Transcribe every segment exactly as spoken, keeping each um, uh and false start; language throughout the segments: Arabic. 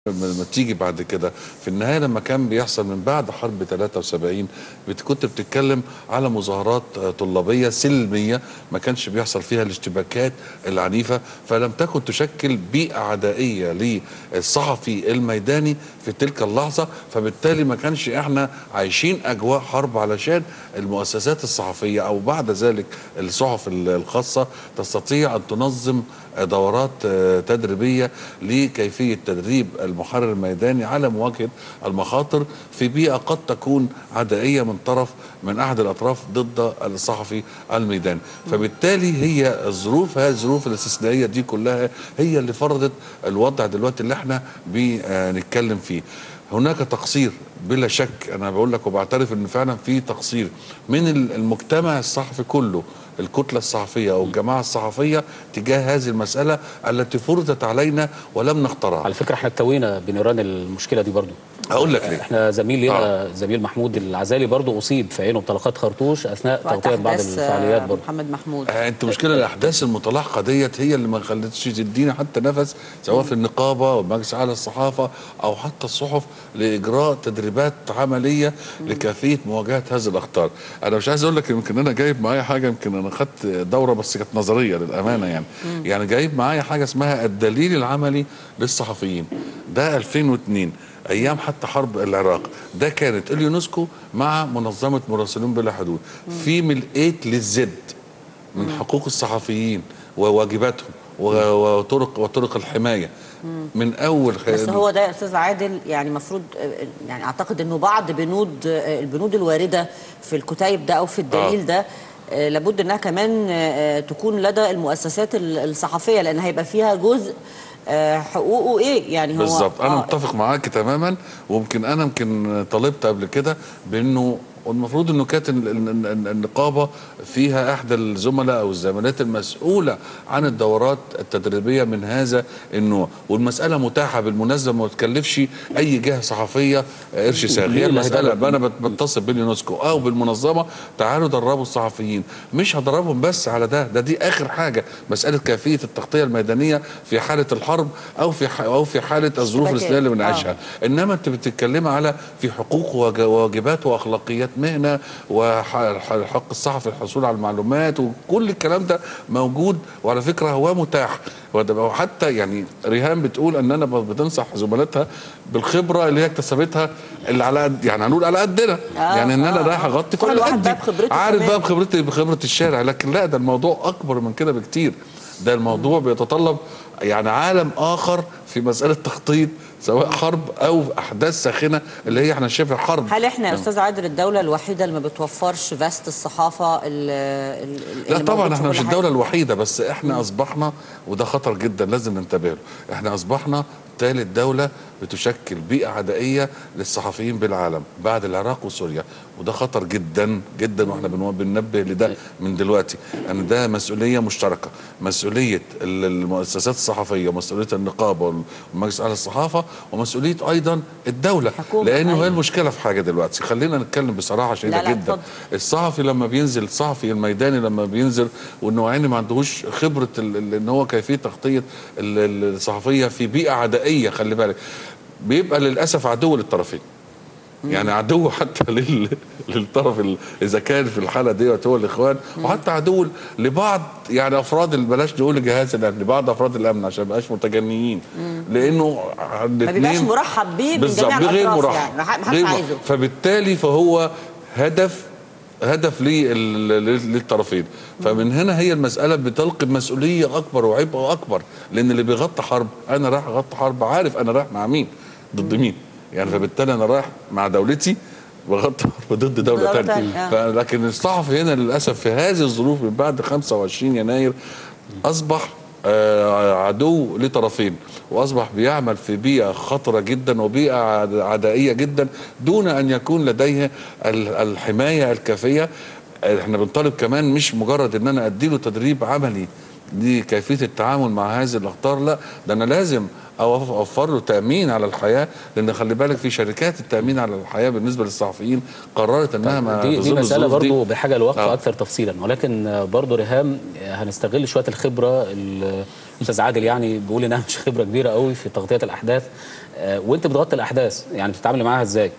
لما تيجي بعد كده في النهايه لما كان بيحصل من بعد حرب ثلاثة وسبعين كنت بتتكلم على مظاهرات طلابيه سلميه ما كانش بيحصل فيها الاشتباكات العنيفه، فلم تكن تشكل بيئه عدائيه للصحفي الميداني في تلك اللحظه، فبالتالي ما كانش احنا عايشين اجواء حرب علشان المؤسسات الصحفيه او بعد ذلك الصحف الخاصه تستطيع ان تنظم دورات تدريبيه لكيفيه تدريب المحرر الميداني على مواجهه المخاطر في بيئه قد تكون عدائيه من طرف من احد الاطراف ضد الصحفي الميداني، فبالتالي هي الظروف هذه الظروف الاستثنائيه دي كلها هي اللي فرضت الوضع دلوقتي اللي احنا بنتكلم فيه. هناك تقصير بلا شك، انا بقول لك وبعترف ان فعلا في تقصير من المجتمع الصحفي كله، الكتله الصحفيه او الجماعه الصحفيه تجاه هذه المساله التي فرضت علينا ولم نختارها. على فكره احنا اتوينا بنيران المشكله دي برضو. هقول لك ليه. احنا زميل لينا آه. زميل محمود العزالي برضو اصيب في عينه بطلقات خرطوش اثناء تغطيه بعض الفعاليات برضو. محمد محمود آه انت مشكله الاحداث المتلاحقه ديت هي اللي ما خلتش تدينا حتى نفس سواء في النقابه ومجلس اعلى الصحافه او حتى الصحف لاجراء تدريبات عمليه لكيفيه مواجهه هذه الاخطار. انا مش عايز اقول لك يمكن انا جايب معايا حاجه، يمكن انا خدت دوره بس كانت نظريه للامانه يعني. مم. يعني جايب معايا حاجه اسمها الدليل العملي للصحفيين، ده ألفين واثنين ايام حتى حرب العراق، ده كانت اليونسكو مع منظمه مراسلون بلا حدود في ملئات للزد من حقوق الصحفيين وواجباتهم وطرق وطرق الحمايه من اول. بس هو ده يا استاذ عادل يعني المفروض يعني اعتقد انه بعض بنود البنود الوارده في الكتيب ده او في الدليل آه. ده لابد انها كمان تكون لدى المؤسسات الصحفيه لان هيبقى فيها جزء حقوقه ايه يعني. هو بالظبط انا آه. متفق معاك تماما، ويمكن انا يمكن طالبت قبل كده بانه والمفروض انه كانت النقابه فيها احدى الزملاء او الزميلات المسؤوله عن الدورات التدريبيه من هذا النوع، والمساله متاحه بالمناسبه ما تكلفش اي جهه صحفيه قرش ساغ، هي المساله انا بتصل باليونسكو او بالمنظمه تعالوا دربوا الصحفيين، مش هدربهم بس على ده ده دي اخر حاجه، مساله كيفيه التغطيه الميدانيه في حاله الحرب او في او في حاله الظروف الاستثنائيه اللي بنعيشها، آه. انما انت بتتكلمي على في حقوق وواجبات واخلاقيات مهنه وحق الصحفي الحصول على المعلومات وكل الكلام ده موجود، وعلى فكره هو متاح، وحتى يعني ريهام بتقول ان انا بتنصح زملاتها بالخبره اللي هي اكتسبتها اللي على قد يعني هنقول على قدنا آه يعني ان انا آه رايح اغطي كل واحد بقى بخبرته، عارف بقى بخبرتي بخبره الشارع، لكن لا ده الموضوع اكبر من كده بكتير، ده الموضوع بيتطلب يعني عالم اخر في مساله تخطيط سواء حرب او احداث ساخنه اللي هي احنا شايفها حرب. هل احنا يا استاذ عادل الدوله الوحيده اللي ما بتوفرش فاست الصحافه اللي لا طبعا احنا مش الدوله الوحيده، بس احنا م. اصبحنا وده خطر جدا لازم ننتبه له، احنا اصبحنا ثالث دوله بتشكل بيئه عدائيه للصحفيين بالعالم بعد العراق وسوريا، وده خطر جدا جدا واحنا بننبه لده من دلوقتي ان ده مسؤوليه مشتركه، مسؤوليه المؤسسات الصحفيه ومسؤوليه النقابه ومجلس اعلى الصحافه ومسؤوليه ايضا الدوله، لانه هي المشكله في حاجه دلوقتي خلينا نتكلم بصراحه شديده جدا. فضل. الصحفي لما بينزل الصحفي الميداني لما بينزل وانه عيني ما عندهوش خبره ان هو كيفيه تغطيه الصحفيه في بيئه عدائيه، خلي بالك بيبقى للاسف عدو للطرفين، يعني عدو حتى لل... للطرف ال... اذا كان في الحاله ديت هو الاخوان، وحتى عدو لبعض يعني افراد بلاش نقول الجهاز الامني، لبعض افراد الامن عشان ما يبقاش متجنيين، لانه ما بيبقاش مرحب بيه من جميع الاطراف يعني ما حدش عايزه، فبالتالي فهو هدف هدف للطرفين، فمن هنا هي المساله بتلقي مسؤوليه اكبر وعبء اكبر، لان اللي بيغطي حرب انا رايح اغطي حرب عارف انا رايح مع مين ضد مين، يعني فبالتالي انا رايح مع دولتي بغطي حرب ضد دوله ثانيه، لكن الصحفي هنا للاسف في هذه الظروف من بعد خمسة وعشرين يناير اصبح عدو لطرفين، واصبح بيعمل في بيئه خطره جدا وبيئه عدائيه جدا دون ان يكون لديه الحمايه الكافيه. احنا بنطالب كمان مش مجرد ان انا اديله تدريب عملي لكيفيه التعامل مع هذه الاخطار، لا ده انا لازم اوفر له تامين على الحياه، لان خلي بالك في شركات التامين على الحياه بالنسبه للصحفيين قررت انها ما دي, دي مساله برضه بحاجه لوقفه آه. اكثر تفصيلا، ولكن برضه ريهام هنستغل شويه الخبره. الاستاذ عادل يعني بيقول انها مش خبره كبيره قوي في تغطيه الاحداث، آه وانت بتغطي الاحداث يعني بتتعاملي معاها ازاي؟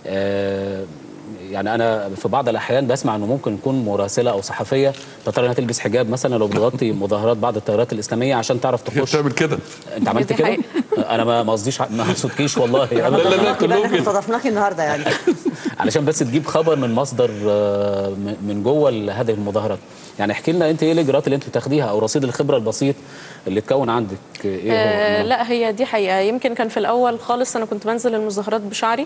آه يعني انا في بعض الاحيان بسمع انه ممكن تكون مراسله او صحفيه تضطر انها تلبس حجاب مثلا لو بتغطي مظاهرات بعض التيارات الاسلاميه عشان تعرف تخش. بتعمل كده؟ انت عملت دي كده؟ حقيقة. انا ما ما قصديش ما قصدكيش والله لا أبداً. لا لا كلهم احنا استضفناكي النهارده يعني علشان بس تجيب خبر من مصدر آه، من من جوه هذه المظاهرات. يعني احكي لنا انت ايه الاجراءات اللي انت بتاخديها او رصيد الخبره البسيط اللي اتكون عندك ايه هو؟ آه لا هي دي حقيقة. يمكن كان في الأول خالص أنا كنت بنزل المظاهرات بشعري.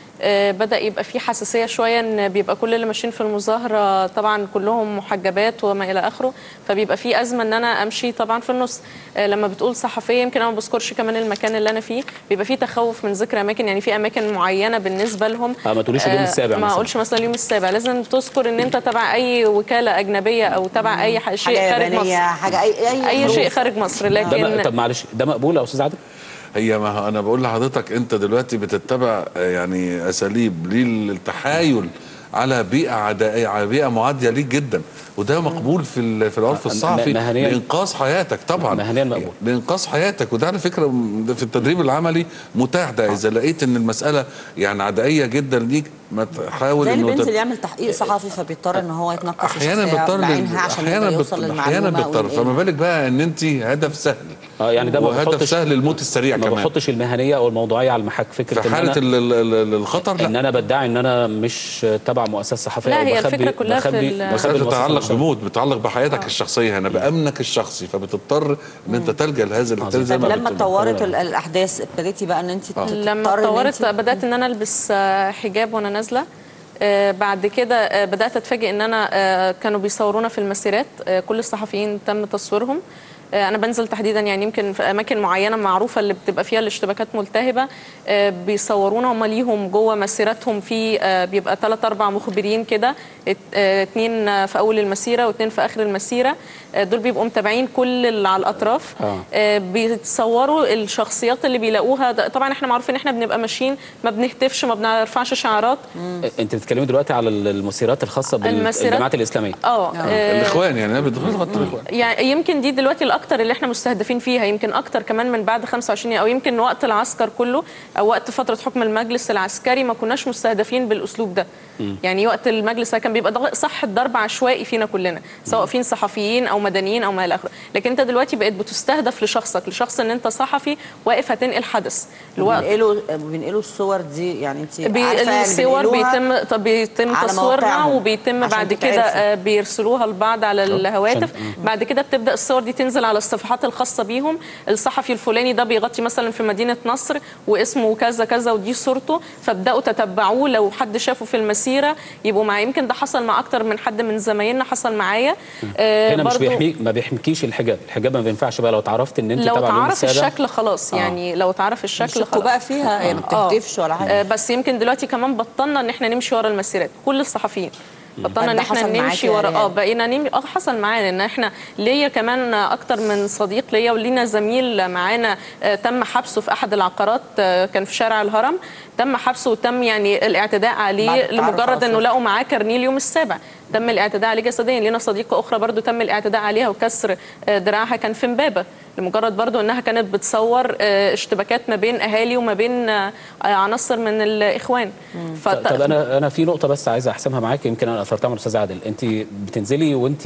آه بدأ يبقى في حساسية شوية إن بيبقى كل اللي ماشيين في المظاهرة طبعا كلهم محجبات وما إلى آخره، فبيبقى في أزمة إن أنا أمشي طبعا في النص. آه لما بتقول صحفية يمكن أنا ما بذكرش كمان المكان اللي أنا فيه، بيبقى في تخوف من ذكر أماكن، يعني في أماكن معينة بالنسبة لهم. اه ما تقوليش اليوم السابع ما مثلاً. أقولش مثلا اليوم السابع، لازم تذكر إن أنت تبع أي وكالة أجنبية أو تبع أي ح- شيء حاجه خارج يابانيه، مصر. حاجه اي اي, أي شيء ظروف. خارج مصر، ده م- لكن طب معلش ده مقبول يا استاذ عادل؟ هي ما هو انا بقول لحضرتك انت دلوقتي بتتبع آه، يعني اساليب للتحايل على بيئه عدائيه، على بيئه معاديه ليك جدا، وده مقبول في ال- في العرف م- الصحفي مهنياً. لانقاذ حياتك طبعا. مهنياً مقبول. لانقاذ حياتك، وده على فكره م- ده في التدريب العملي متاح. ده اذا لقيت ان المساله يعني عدائيه جدا ليك ما تحاول زي اللي انه بينزل تت- يعمل تحقيق صحفي فبيضطر ان هو يتنقل في احيانا شخصية بيضطر بعينها عشان احيانا يقدر يوصل بيضطر احيانا للمعلومه بيضطر فما وينقلها. بالك بقى ان انت هدف سهل. اه يعني ده ما وهدف بحطش سهل الموت السريع ما كمان. بحطش المهنيه او الموضوعيه على المحك. فكره في ان حاله انا ال- ال- ال- الخطر لا. ان انا بدعي ان انا مش تبع مؤسسه صحفيه لا، او هي بخبي الفكرة كلها في بخبي ال- بس بخبي المؤسسة بتتعلق الصحفية. بموت، بتتعلق بحياتك الشخصيه هنا، بامنك الشخصي، فبتضطر ان انت تلجا لهذا الاحتيال زي طب ما لما بتقول. اتطورت ال- الاحداث ابتديتي بقى ان انت لما تضطري إن اتطورت أنت- بدات ان انا البس آه، حجاب وانا نازله. آه، بعد كده آه، بدات اتفاجئ ان انا آه، كانوا بيصورونا في المسيرات. آه، كل الصحفيين تم تصويرهم. آه، انا بنزل تحديدا يعني يمكن في اماكن معينه معروفه اللي بتبقى فيها الاشتباكات ملتهبه. آه، بيصورونا هم ليهم جوه مسيرتهم في آه، بيبقى ثلاث اربع مخبرين كده، ات- آه، اتنين آه، في اول المسيره واثنين في اخر المسيره. آه، دول بيبقوا متابعين كل اللي على الاطراف. آه. آه، بيتصوروا الشخصيات اللي بيلاقوها. ده- طبعا احنا معروف ان احنا بنبقى ماشيين ما بنهتفش ما بنرفعش شعارات. انت بتتكلمي دلوقتي على المسيرات الخاصه المسيرات- بالجماعات الاسلاميه. اه آه، الاخوان يعني انا بتدخل خط الاخوان. يعني يمكن دي دلوقتي الاكتر اللي احنا مستهدفين فيها، يمكن اكتر كمان من بعد خمسة وعشرين او يمكن وقت العسكر كله او وقت فتره حكم المجلس العسكري ما كناش مستهدفين بالاسلوب ده. يعني وقت المجلس كان بيبقى ضغ- صح الضرب عشوائي فينا كلنا، سواء فين صحفيين او مدنيين او ما الى اخره، لكن انت دلوقتي بقيت بتستهدف لشخصك، لشخص ان انت صحفي واقف هتنقل حدث. الوقت بينقلوا بينقلوا الصور دي يعني انت بي عارفه يعني الصور بينقلوها بيتم طب بيتم على تصويرها مواقعهم وبيتم عشان بعد كده تتعرفوا. آه، بيرسلوها لبعض على الهواتف. عشان- بعد كده بتبدا الصور دي تنزل على الصفحات الخاصه بيهم. الصحفي الفلاني ده بيغطي مثلا في مدينه نصر واسمه كذا كذا ودي صورته، فابداوا تتبعوه. لو حد شافه في المسيره يبقوا معاه. يمكن ده حصل مع اكتر من حد من زمايلنا، حصل معايا. آه، هنا مش برضو بيحمي ما بيحميكيش الحجاب. الحجاب ما بينفعش بقى لو اتعرفت ان انت لو تبع اليوم تعرف السابع. الشكل خلاص، يعني لو تعرف الشكل شكوا خلاص. بقى فيها هي ما آه. بتهتفش ولا حاجه. آه، بس يمكن دلوقتي كمان بطلنا ان احنا نمشي ورا المسيرات، كل الصحفيين بطلنا ان ده احنا حصل معاكي نمشي يا ورا. اه ريهام؟ بقينا نمشي. اه حصل معانا ان احنا ليا كمان اكتر من صديق ليا ولينا زميل معانا آه تم حبسه في احد العقارات. آه كان في شارع الهرم، تم حبسه وتم يعني الاعتداء بعد عليه التعرف لمجرد أصلاً. انه لقوا معاه كارنيه اليوم السابع. تم الاعتداء عليه جسديا. لينا صديقه اخرى برضو تم الاعتداء عليها وكسر آه دراعها، كان في امبابه، لمجرد برضو انها كانت بتصور آه اشتباكات ما بين اهالي وما بين آه عناصر من الاخوان. طب طب انا انا في نقطه بس عايز احسمها معاك، يمكن انا اثرتها من الاستاذ عادل. انت بتنزلي وانت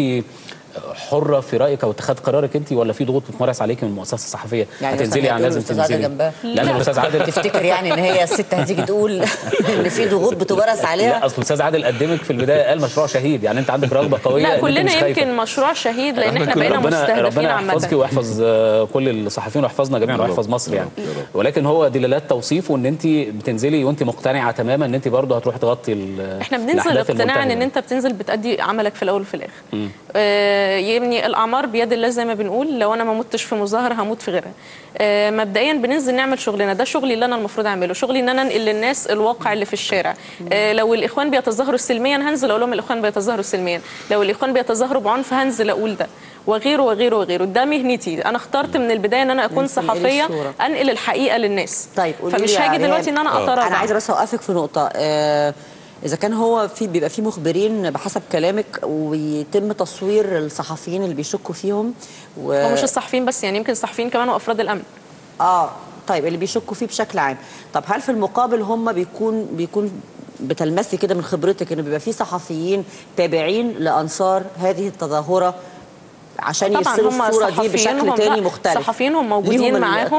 حره في رايك او اتخاذ قرارك انت، ولا في ضغوط بتمارس عليك من المؤسسه الصحفيه؟ يعني هتنزلي مثلاً يعني لازم الأستاذ عادل تنزلي. جنبها؟ لا من الاستاذ عادل تفتكر يعني ان هي الست هتيجي تقول ان في ضغوط بتمارس عليها؟ لا اصل الاستاذ عادل قدمك في البدايه قال مشروع شهيد، يعني انت عندك رغبه قويه. لا إن أنت كلنا مش خايفة. يمكن مشروع شهيد، لان احنا بقينا ربنا مستهدفين ربنا عامه. يحفظك ويحفظ آه، كل الصحفيين ويحفظنا جميعا ويحفظ مصر يعني. ولكن هو دلالات توصيف، وان انت بتنزلي وانت مقتنعه تماما ان انت برضه هتروحي تغطي ال- احنا بننزل الأحداث اقتناعا المنتهية. ان انت بتنزل بتأدي عملك في الاول وفي الاخر. آه يعني الاعمار بيد الله زي ما بنقول، لو انا ما متش في مظاهره هموت في غيرها. آه مبدئيا بننزل نعمل شغلنا، ده شغلي اللي انا المفروض اعمله، شغلي ان انا انقل للناس الواقع اللي في الشارع. آه لو الاخوان بيتظاهروا سلميا هنزل اقول لهم الاخوان بيتظاهروا سلميا، لو الاخوان بيتظاهروا بعنف هنزل اقول ده، وغيره وغيره وغيره. ده مهنتي، انا اخترت من البدايه ان انا اكون ننزل نقل صحفيه الصورة. انقل الحقيقه للناس. طيب قولي فمش لي هاجي يا دلوقتي ان انا اتراجع. انا عايزه بس اوقفك في نقطه. آه اذا كان هو في بيبقى في مخبرين بحسب كلامك ويتم تصوير الصحفيين اللي بيشكوا فيهم و... هو مش الصحفيين بس، يعني يمكن الصحفيين كمان وافراد الامن. اه طيب اللي بيشكوا فيه بشكل عام. طب هل في المقابل هم بيكون بيكون بتلمسي كده من خبرتك ان بيبقى في صحفيين تابعين لانصار هذه التظاهره عشان يرسلوا الصوره دي بشكل تاني مختلف؟ صحفيين هم موجودين معاهم،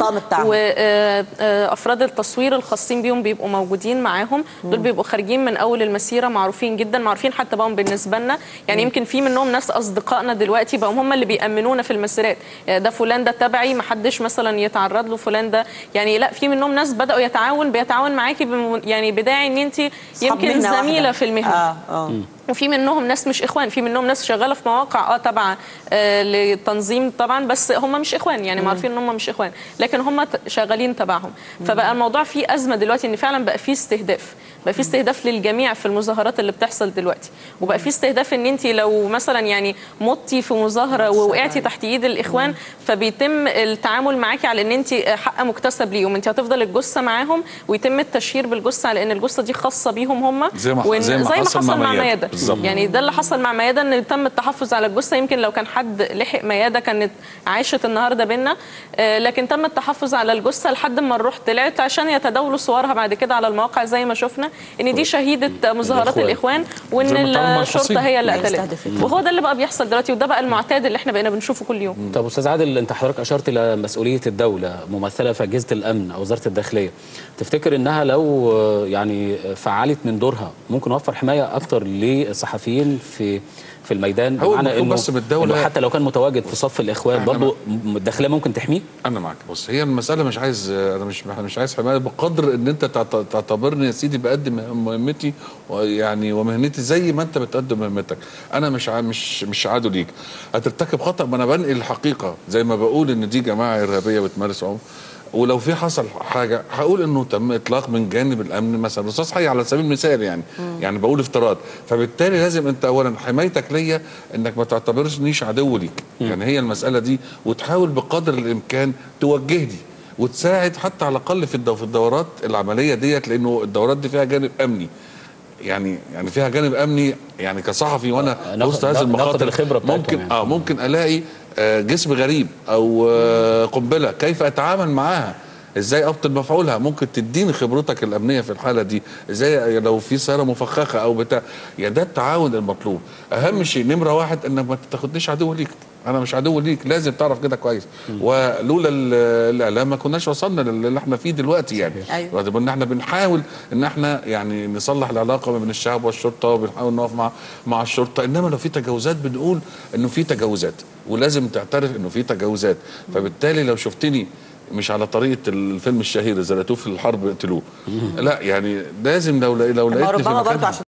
وافراد التصوير الخاصين بيهم بيبقوا موجودين معاهم. دول بيبقوا خارجين من اول المسيره، معروفين جدا، معروفين حتى بقوا بالنسبه لنا. يعني يمكن في منهم ناس اصدقائنا دلوقتي بقوا هم اللي بيامنونا في المسيرات. ده فلان ده تبعي، ما حدش مثلا يتعرض له، فلان ده يعني لا، في منهم ناس بداوا يتعاون بيتعاون معاكي بم... يعني بداعي ان انت يمكن زميله في المهنه. اه اه وفي منهم ناس مش اخوان، في منهم ناس شغاله في مواقع اه تبع آه لتنظيم طبعا، بس هم مش اخوان، يعني معروفين ان هم مش اخوان، لكن هم شغالين تبعهم. فبقى الموضوع فيه ازمه دلوقتي، ان فعلا بقى فيه استهداف، بقى فيه استهداف للجميع في المظاهرات اللي بتحصل دلوقتي، وبقى فيه استهداف ان انت لو مثلا يعني متي في مظاهره ووقعتي تحت ايد الاخوان، فبيتم التعامل معاكي على ان انت حق مكتسب ليهم، انت هتفضل الجثه معاهم، ويتم التشهير بالجثه على ان الجثه دي خاصه بيهم هم، زي ما, زي ما حصل مع ميادة. يعني ده اللي حصل مع ميادة، ان تم التحفظ على الجثه. يمكن لو كان حد لحق ميادة كانت عاشت النهارده بينا، آه لكن تم التحفظ على الجثه لحد ما الروح طلعت عشان يتداولوا صورها بعد كده على المواقع زي ما شفنا ان دي شهيده مظاهرات الاخوان، وان الشرطه هي اللي قتلتها. وهو ده اللي بقى بيحصل دلوقتي، وده بقى المعتاد اللي احنا بقينا بنشوفه كل يوم. طب استاذ عادل، انت حضرتك اشرت الى مسؤوليه الدوله ممثله في اجهزه الامن او وزاره الداخليه، تفتكر انها لو يعني فعلت من دورها ممكن نوفر حمايه اكتر للصحفيين في في الميدان؟ بمعنى انه بس بالدولة إنه حتى لو كان متواجد في صف الاخوان برضه الداخليه ممكن تحميه؟ انا معاك. بص، هي المساله مش عايز انا مش مش عايز حمايه بقدر ان انت تعتبرني يا سيدي بقدم مهمتي يعني ومهنتي زي ما انت بتقدم مهمتك. انا مش مش مش عادو ليك هترتكب خطا، ما انا بنقل الحقيقه زي ما بقول ان دي جماعه ارهابيه بتمارس عنف، ولو في حصل حاجه هقول انه تم اطلاق من جانب الامن مثلا رصاص حي على سبيل المثال، يعني مم. يعني بقول افتراض. فبالتالي لازم انت اولا حمايتك ليا انك ما تعتبرنيش عدو ليك، مم. يعني هي المساله دي، وتحاول بقدر الامكان توجهني وتساعد حتى على الاقل في الدورات العمليه ديت، لانه الدورات دي فيها جانب امني، يعني يعني فيها جانب امني. يعني كصحفي وانا وسط هذه المخاطر ممكن يعني. اه ممكن الاقي آه جسم غريب او آه قنبله، كيف اتعامل معاها؟ ازاي ابطل مفعولها؟ ممكن تديني خبرتك الامنيه في الحاله دي، ازاي لو في سياره مفخخه او بتاع. يعني ده التعاون المطلوب. اهم شيء نمره واحد انك ما تاخدنيش عدو ليك، انا مش عدو ليك، لازم تعرف كده كويس. ولولا الاعلام ما كناش وصلنا للي احنا فيه دلوقتي، يعني أيوة. ان احنا بنحاول ان احنا يعني نصلح العلاقه ما بين الشعب والشرطه، وبنحاول نقف مع مع الشرطه، انما لو في تجاوزات بنقول انه في تجاوزات، ولازم تعترف انه في تجاوزات. فبالتالي لو شفتني مش على طريقه الفيلم الشهير اذا لقيتوه في الحرب اقتلوه، لا يعني لازم لو لو لقيتني في مكان